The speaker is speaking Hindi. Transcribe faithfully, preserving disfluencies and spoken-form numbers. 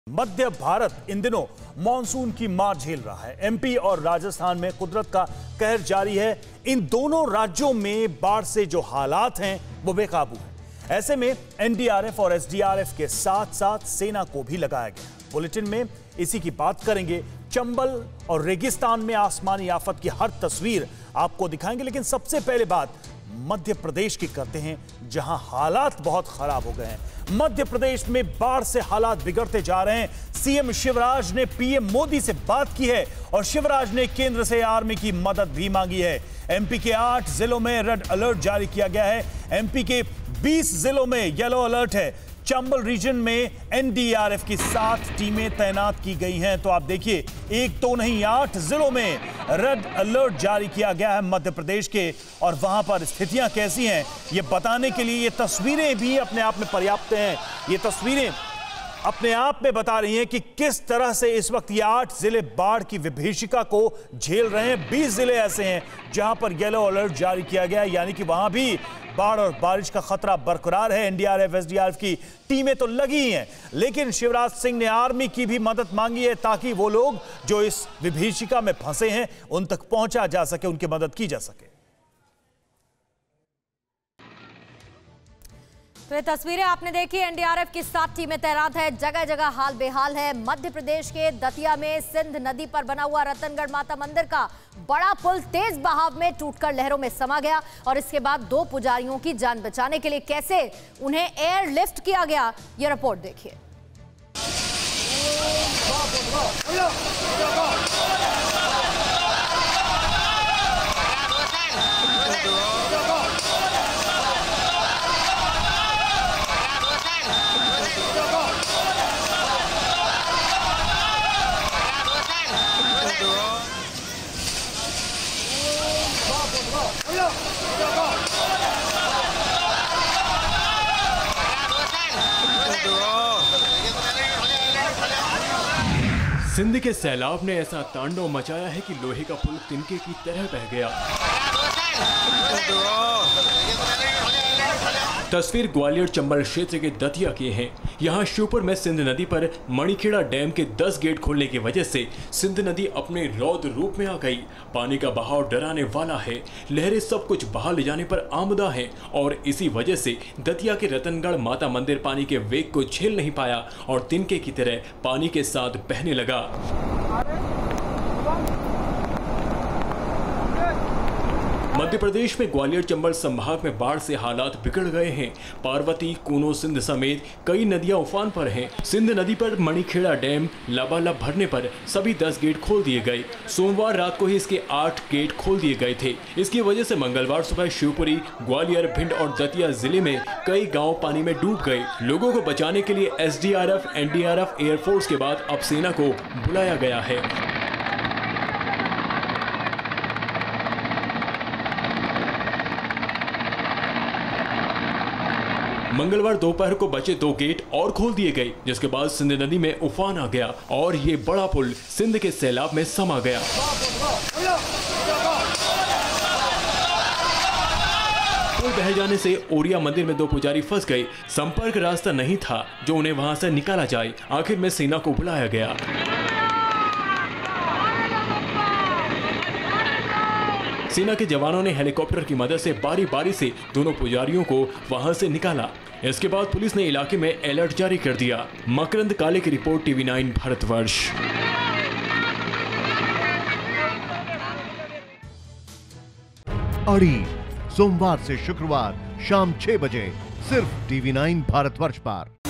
मध्य भारत इन दिनों मानसून की मार झेल रहा है। एमपी और राजस्थान में कुदरत का कहर जारी है। इन दोनों राज्यों में बाढ़ से जो हालात हैं वो बेकाबू हैं। ऐसे में एनडीआरएफ और एसडीआरएफ के साथ साथ सेना को भी लगाया गया। बुलेटिन में इसी की बात करेंगे। चंबल और रेगिस्तान में आसमानी आफत की हर तस्वीर आपको दिखाएंगे, लेकिन सबसे पहले बात मध्य प्रदेश की करते हैं, जहां हालात बहुत खराब हो गए हैं। मध्य प्रदेश में बाढ़ से हालात बिगड़ते जा रहे हैं। सीएम शिवराज ने पीएम मोदी से बात की है और शिवराज ने केंद्र से आर्मी की मदद भी मांगी है। एमपी के आठ जिलों में रेड अलर्ट जारी किया गया है। एमपी के बीस जिलों में येलो अलर्ट है। चंबल रीजन में एनडीआरएफ की सात टीमें तैनात की गई हैं। तो आप देखिए, एक तो नहीं आठ जिलों में रेड अलर्ट जारी किया गया है मध्य प्रदेश के, और वहां पर स्थितियां कैसी हैं ये बताने के लिए ये तस्वीरें भी अपने आप में पर्याप्त हैं। ये तस्वीरें अपने आप में बता रही हैं कि किस तरह से इस वक्त ये आठ जिले बाढ़ की विभीषिका को झेल रहे हैं। बीस जिले ऐसे हैं जहां पर येलो अलर्ट जारी किया गया है, यानी कि वहां भी बाढ़ और बारिश का खतरा बरकरार है। एनडीआरएफ एसडीआरएफ की टीमें तो लगी ही हैं, लेकिन शिवराज सिंह ने आर्मी की भी मदद मांगी है ताकि वो लोग जो इस विभीषिका में फंसे हैं उन तक पहुंचा जा सके, उनकी मदद की जा सके। तो ये तस्वीरें आपने देखी। एनडीआरएफ की सात टीमें तैनात है। जगह जगह हाल बेहाल है। मध्य प्रदेश के दतिया में सिंध नदी पर बना हुआ रतनगढ़ माता मंदिर का बड़ा पुल तेज बहाव में टूटकर लहरों में समा गया, और इसके बाद दो पुजारियों की जान बचाने के लिए कैसे उन्हें एयर लिफ्ट किया गया, ये रिपोर्ट देखिए। सिंध के सैलाब ने ऐसा तांडव मचाया है कि लोहे का पुल तिनके की तरह बह गया। तस्वीर ग्वालियर चंबल क्षेत्र के दतिया की है। यहाँ श्योपुर में सिंध नदी पर मणिखेड़ा डैम के दस गेट खोलने की वजह से सिंध नदी अपने रौद्र रूप में आ गई। पानी का बहाव डराने वाला है। लहरें सब कुछ बहा ले जाने पर आमदा हैं, और इसी वजह से दतिया के रतनगढ़ माता मंदिर पानी के वेग को झेल नहीं पाया और तिनके की तरह पानी के साथ बहने लगा। मध्य प्रदेश में ग्वालियर चंबल संभाग में बाढ़ से हालात बिगड़ गए हैं। पार्वती, कूनो, सिंध समेत कई नदियां उफान पर हैं। सिंध नदी पर मणिखेड़ा डैम लबालब भरने पर सभी दस गेट खोल दिए गए। सोमवार रात को ही इसके आठ गेट खोल दिए गए थे। इसकी वजह से मंगलवार सुबह शिवपुरी, ग्वालियर, भिंड और दतिया जिले में कई गाँव पानी में डूब गए। लोगों को बचाने के लिए एसडीआरएफ, एनडीआरएफ, एयरफोर्स के बाद अब सेना को बुलाया गया है। मंगलवार दोपहर को बचे दो गेट और खोल दिए गए, जिसके बाद सिंध नदी में उफान आ गया और ये बड़ा पुल सिंध के सैलाब में समा गया। पुल बह जाने से ओरिया मंदिर में दो पुजारी फंस गए। संपर्क रास्ता नहीं था जो उन्हें वहां से निकाला जाए। आखिर में सेना को बुलाया गया। सेना के जवानों ने हेलीकॉप्टर की मदद से बारी बारी से दोनों पुजारियों को वहां से निकाला। इसके बाद पुलिस ने इलाके में अलर्ट जारी कर दिया। मकरंद काले की रिपोर्ट, टीवी नाइन भारतवर्ष। अड़ी सोमवार से शुक्रवार शाम छह बजे सिर्फ टीवी नाइन भारतवर्ष पर।